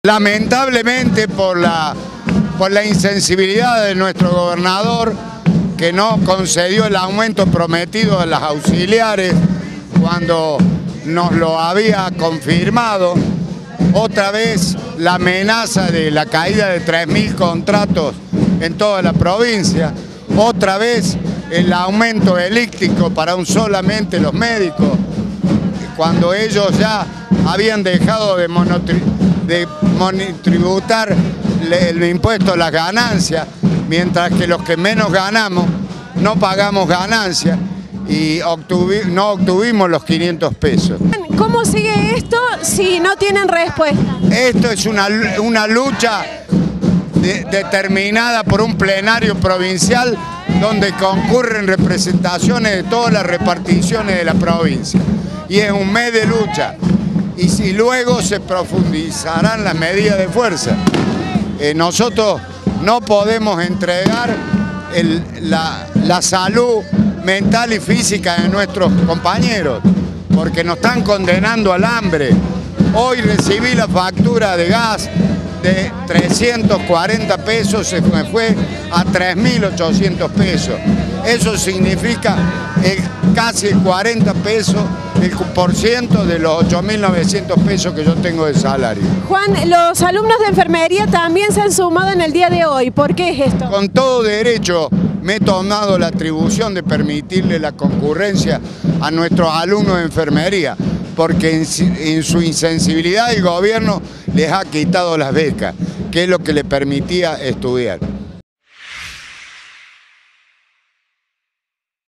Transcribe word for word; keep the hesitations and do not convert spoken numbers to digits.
Lamentablemente por la, por la insensibilidad de nuestro gobernador, que no concedió el aumento prometido de las auxiliares cuando nos lo había confirmado, otra vez la amenaza de la caída de tres mil contratos en toda la provincia, otra vez el aumento elíptico para un solamente los médicos, cuando ellos ya habían dejado de monotributar de tributar el impuesto a las ganancias, mientras que los que menos ganamos no pagamos ganancias y obtuvi, no obtuvimos los quinientos pesos. ¿Cómo sigue esto si no tienen respuesta? Esto es una, una lucha de, determinada por un plenario provincial donde concurren representaciones de todas las reparticiones de la provincia. Y es un mes de lucha. Y si luego se profundizarán las medidas de fuerza. Eh, nosotros no podemos entregar el, la, la salud mental y física de nuestros compañeros, porque nos están condenando al hambre. Hoy recibí la factura de gas de trescientos cuarenta pesos, se me fue a tres mil ochocientos pesos. Eso significa el casi cuarenta pesos, el por ciento de los ocho mil novecientos pesos que yo tengo de salario. Juan, los alumnos de enfermería también se han sumado en el día de hoy. ¿Por qué es esto? Con todo derecho me he tomado la atribución de permitirle la concurrencia a nuestros alumnos de enfermería, porque en, en su insensibilidad el gobierno les ha quitado las becas, que es lo que les permitía estudiar.